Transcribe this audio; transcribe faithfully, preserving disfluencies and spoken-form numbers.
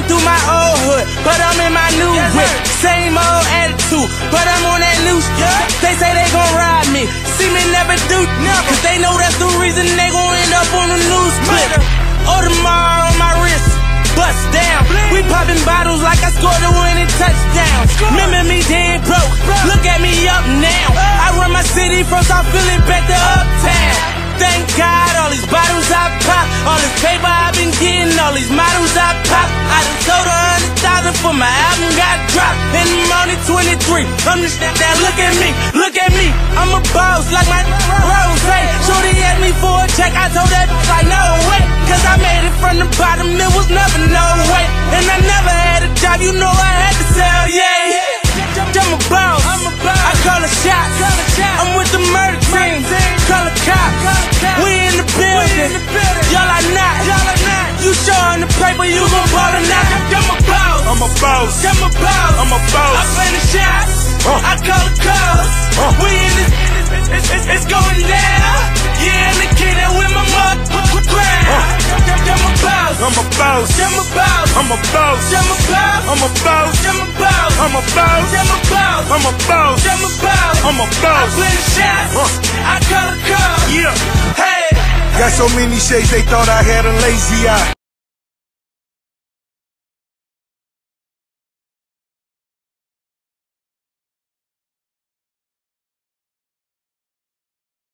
through my old hood, but I'm in my new whip. Same old attitude, but I'm on that new shit. They say they gon' ride me, see me never do, cause they know that's the reason they gon' end up on the news clip. Audemars on my wrist, bust down. We popping bottles like I scored a winning touchdown. Remember me dead broke, look at me up now. I run my city from South Philly back to Uptown. Thank God, all these bottles I pop, all this paper I've been getting, all these models I pop. I done sold a hundred thousand for my album got dropped, and I'm only twenty-three. I'm just that, that look at me, look at me. I'm a boss like my Rose. Shorty asked me for a check, I told that like no way, cause I made it from the bottom, it was never no way. And I never had a job, you know I had to sell, yeah. I'm a boss, I call a shot, I'm with the murder team, call a cop. We in the building, y'all are not. You showing the paper, you gon' ball or not. I'm a boss, I'm a boss, I'm a boss, I'm a boss. I play the shots, I call the calls. We in this, it's, it's, it's going down. Yeah, in the kingdom with my motherfucking crown. I'm a boss, I'm a boss, I'm a boss, I'm a boss, I'm a boss, I'm a boss, I'm a boss, I'm a boss, I'm a boss, I'm a boss, I'm a boss, I'm a boss. I play the shots, I call the calls. Yeah, hey. Got so many shades they thought I had a lazy eye.